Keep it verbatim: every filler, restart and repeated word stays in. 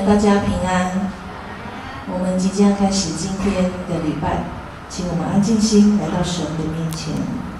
们大家平安。我们即将开始今天的礼拜，请我们安静心来到神的面前。